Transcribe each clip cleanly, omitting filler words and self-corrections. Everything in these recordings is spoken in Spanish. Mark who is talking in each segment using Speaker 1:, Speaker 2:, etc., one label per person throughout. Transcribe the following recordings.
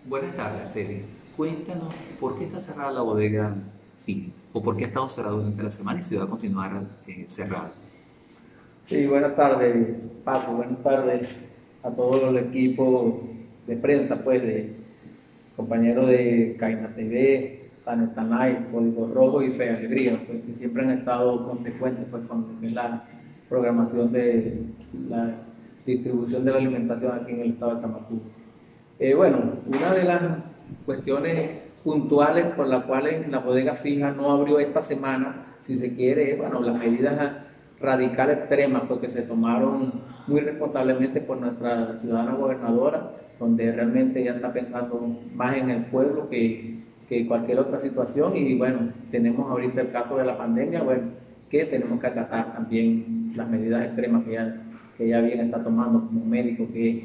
Speaker 1: Buenas tardes, Celi. Cuéntanos por qué está cerrada la bodega Fini o por qué ha estado cerrado durante la semana y si va a continuar cerrada.
Speaker 2: Sí, buenas tardes, Paco. Buenas tardes a todo el equipo de prensa, pues, de compañeros de Caina TV, Tanetanay, Código Rojo y Fe Alegría, pues, que siempre han estado consecuentes, pues, con lo que es la programación de la distribución de la alimentación aquí en el estado de Tamaulipas. Bueno, una de las cuestiones puntuales por las cuales la bodega fija no abrió esta semana, si se quiere, bueno, las medidas radicales extremas porque se tomaron muy responsablemente por nuestra ciudadana gobernadora, donde realmente ella está pensando más en el pueblo que cualquier otra situación. Y bueno, tenemos ahorita el caso de la pandemia, bueno, que tenemos que acatar también las medidas extremas que ella bien está tomando como médico que es.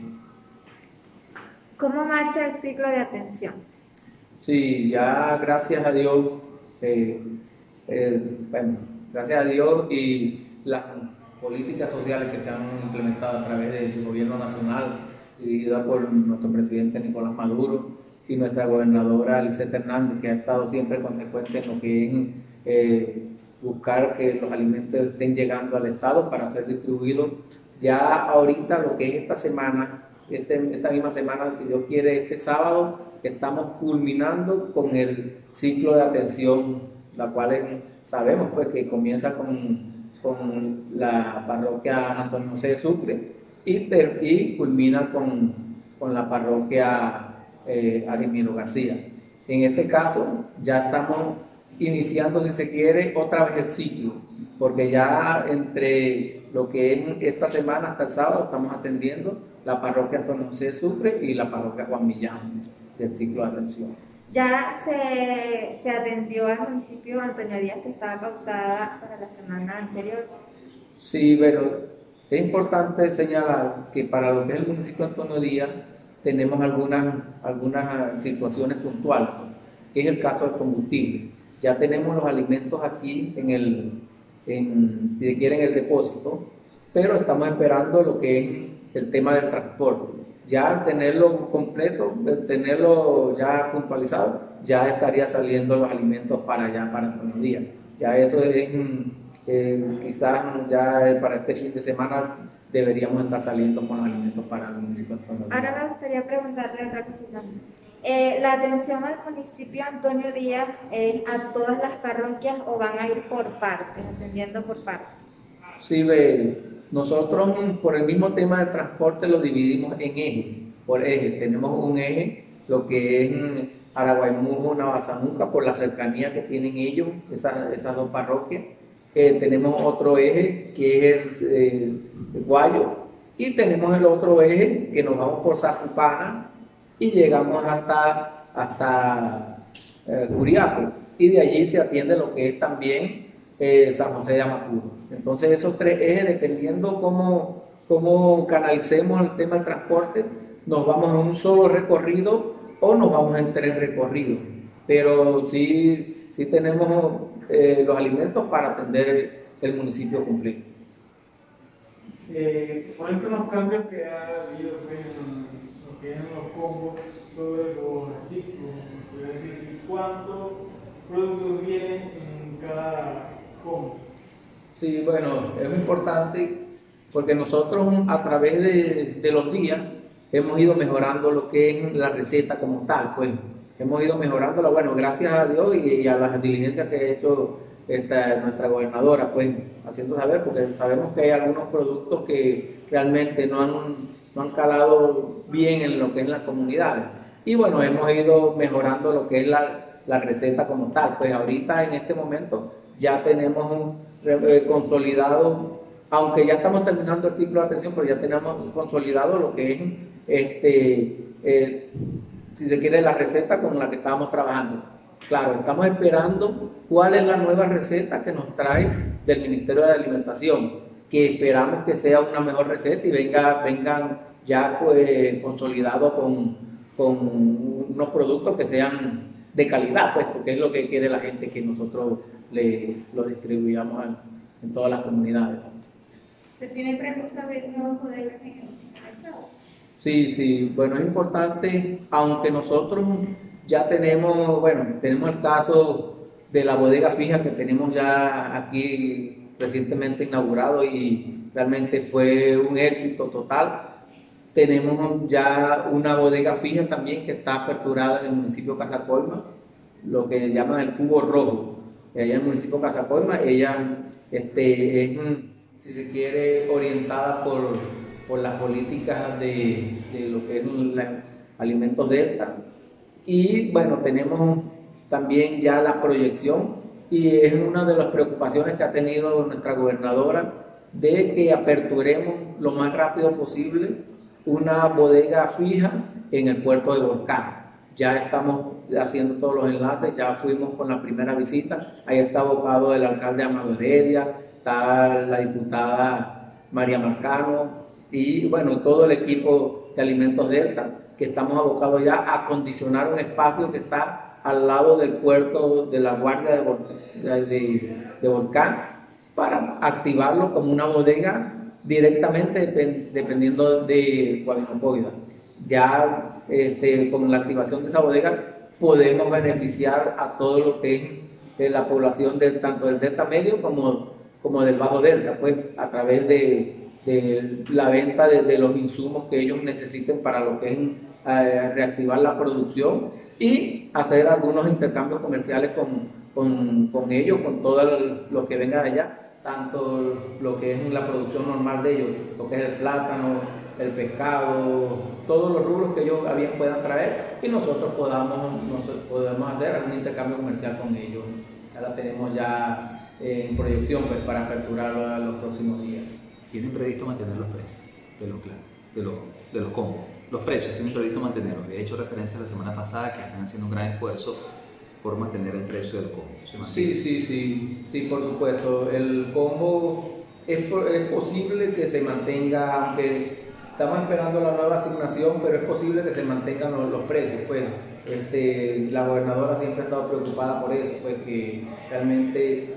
Speaker 3: ¿Cómo marcha el ciclo de atención?
Speaker 2: Sí, ya gracias a Dios, eh, bueno, gracias a Dios y las políticas sociales que se han implementado a través del gobierno nacional, dirigida por nuestro presidente Nicolás Maduro y nuestra gobernadora Lisette Hernández, que ha estado siempre consecuente en lo que es buscar que los alimentos estén llegando al Estado para ser distribuidos. Ya ahorita lo que es esta semana, esta misma semana, si Dios quiere, este sábado, estamos culminando con el ciclo de atención, la cual sabemos pues que comienza con la parroquia Antonio José de Sucre y culmina con la parroquia Arimiro García. En este caso ya estamos iniciando, si se quiere, otra vez el ciclo, porque ya entre lo que es esta semana hasta el sábado estamos atendiendo la parroquia Antonio José de Sucre y la parroquia Juan Millán del ciclo de atención.
Speaker 3: Ya se atendió al municipio Antonio Díaz, que estaba pautada para la semana anterior.
Speaker 2: Sí, pero es importante señalar que para lo que es el municipio de Antonio Díaz tenemos algunas situaciones puntuales, que es el caso del combustible. Ya tenemos los alimentos aquí si se quiere, en el depósito, pero estamos esperando lo que es el tema del transporte. Ya al tenerlo completo, tenerlo ya puntualizado, ya estaría saliendo los alimentos para allá, para Antonio Díaz. Ya eso es quizás ya para este fin de semana deberíamos estar saliendo con los alimentos para el municipio de Antonio Díaz.
Speaker 3: Ahora me gustaría preguntarle otra cosita. ¿La atención al municipio Antonio Díaz es a todas las parroquias o van a ir por partes, atendiendo por partes?
Speaker 2: Sí, ve, nosotros por el mismo tema del transporte lo dividimos en ejes, por ejes. Tenemos un eje, lo que es Araguaymujo, Navazamuca, por la cercanía que tienen ellos, esas dos parroquias. Tenemos otro eje que es el Guayo, y tenemos el otro eje que nos vamos por Zacupana y llegamos hasta Curiaco, y de allí se atiende lo que es también San José de Amacuro. Entonces esos tres ejes, dependiendo cómo canalicemos el tema del transporte, nos vamos en un solo recorrido o nos vamos en tres recorridos. Pero sí tenemos los alimentos para atender el municipio completo.
Speaker 4: ¿Cuáles son los cambios que ha habido pues, en lo que es los combos sobre los artículos? Es decir, ¿cuántos productos vienen en cada combo?
Speaker 2: Sí, bueno, es importante porque nosotros a través de los días hemos ido mejorando lo que es la receta como tal, pues hemos ido mejorándola, bueno, gracias a Dios y a las diligencias que ha hecho nuestra gobernadora, pues haciendo saber, porque sabemos que hay algunos productos que realmente no han calado bien en lo que es las comunidades. Y bueno, hemos ido mejorando lo que es la receta como tal, pues ahorita en este momento ya tenemos consolidado, aunque ya estamos terminando el ciclo de atención, pero ya tenemos consolidado lo que es, si se quiere, la receta con la que estábamos trabajando. Claro, estamos esperando cuál es la nueva receta que nos trae del Ministerio de Alimentación, que esperamos que sea una mejor receta y vengan ya pues, consolidados con unos productos que sean de calidad, pues, porque es lo que quiere la gente, que nosotros lo distribuyamos en todas las comunidades.
Speaker 3: ¿Se tiene previsto abrir nuevos bodegas en el mercado?
Speaker 2: Sí, sí, bueno, es importante, aunque nosotros ya tenemos, bueno, tenemos el caso de la bodega fija que tenemos ya aquí recientemente inaugurado y realmente fue un éxito total. Tenemos ya una bodega fija también que está aperturada en el municipio de Casacolma, lo que llaman el Cubo Rojo. Y allá en el municipio de Casacolma, ella es, si se quiere, orientada por las políticas de lo que es alimentos delta. Y bueno, tenemos también ya la proyección y es una de las preocupaciones que ha tenido nuestra gobernadora de que aperturemos lo más rápido posible una bodega fija en el puerto de Volcán. Ya estamos haciendo todos los enlaces, ya fuimos con la primera visita, ahí está abocado el alcalde Amado Heredia, está la diputada María Marcano y bueno, todo el equipo de Alimentos Delta, que estamos abocados ya a acondicionar un espacio que está al lado del puerto de la Guardia de Volcán para activarlo como una bodega directamente dependiendo de Guadalajara. Ya con la activación de esa bodega podemos beneficiar a todo lo que es la población tanto del Delta Medio como del Bajo Delta, pues a través de la venta de los insumos que ellos necesiten para lo que es reactivar la producción y hacer algunos intercambios comerciales con ellos, con todo lo que venga de allá, tanto lo que es la producción normal de ellos, lo que es el plátano, el pescado, todos los rubros que ellos bien puedan traer y nosotros podemos hacer algún intercambio comercial con ellos. Ya la tenemos ya en proyección pues, para aperturarlo a los próximos días.
Speaker 1: ¿Tienen previsto mantener los precios de los combos? Los precios tienen previsto mantenerlos. He hecho referencia la semana pasada que están haciendo un gran esfuerzo por mantener el precio del combo.
Speaker 2: Sí, por supuesto. El combo es posible que se mantenga, aunque estamos esperando la nueva asignación, pero es posible que se mantengan los precios. Pues, la gobernadora siempre ha estado preocupada por eso, pues que realmente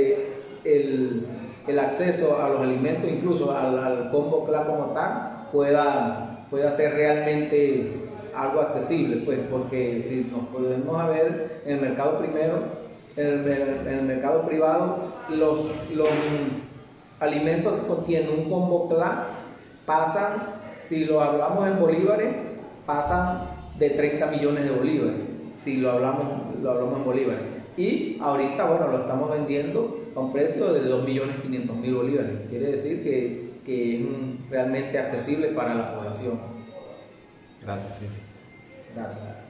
Speaker 2: el acceso a los alimentos, incluso al combo CLA como tal, pueda ser realmente algo accesible, pues porque si nos podemos ver en el mercado primero, en el mercado privado, los alimentos que contienen un combo CLA pasan, si lo hablamos en bolívares, pasan de 30 millones de bolívares, si lo hablamos en bolívares. Y ahorita, bueno, lo estamos vendiendo a un precio de 2.500.000 bolívares. Quiere decir que es realmente accesible para la población.
Speaker 1: Gracias, Silvia.
Speaker 2: Gracias.